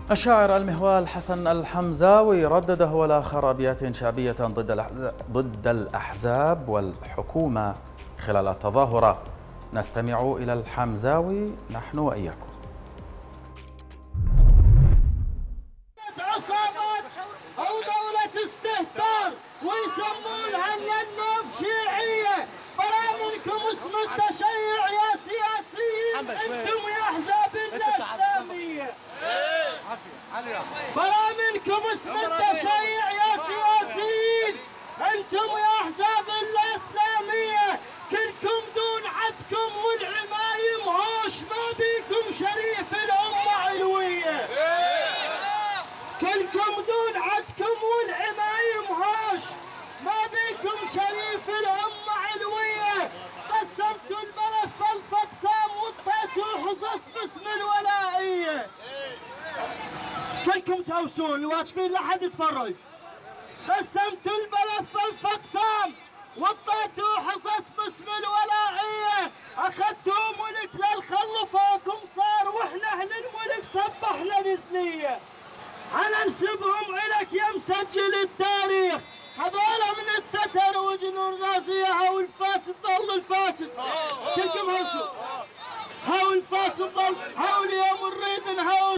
الشاعر المهوال حسن الحمزاوي ردد هو الآخر أبيات شعبية ضد الأحزاب والحكومة خلال التظاهرة. نستمع إلى الحمزاوي نحن وإياكم. عصابات أو دولة استهتار ويسمونها النوب شيعية. برامجكم اسم التشيع يا سياسيين، انتم يا أحزاب الإسلامية. برامجكم اسم التشيع يا سياسيين، انتم يا أحزاب الإسلامية. كلكم دون عدكم والعمايم هوش، ما بيكم شريف الأمة علوية. كلكم دون عدكم والعمايم هوش، ما بيكم شريف الأمة علوية. قسمتوا الملف الفقسام وطيتوا حصص باسم الولائية. كلكم توسون الواقفين لا حد يتفرج. قسمتوا الملف الفقسام وطيتوا حصص باسم الولائية. أخذتوا ملك للخلفوكم صار، وإحنا أهل الملك صبحنا نزلية. حننسبهم إلك يا مسجل التاريخ، هذولا من التتر وجنون راسية. هاو الفاسد ضل الفاسد، كلكم هاو الفاسد ضل، هاو اليوم نريد نهاو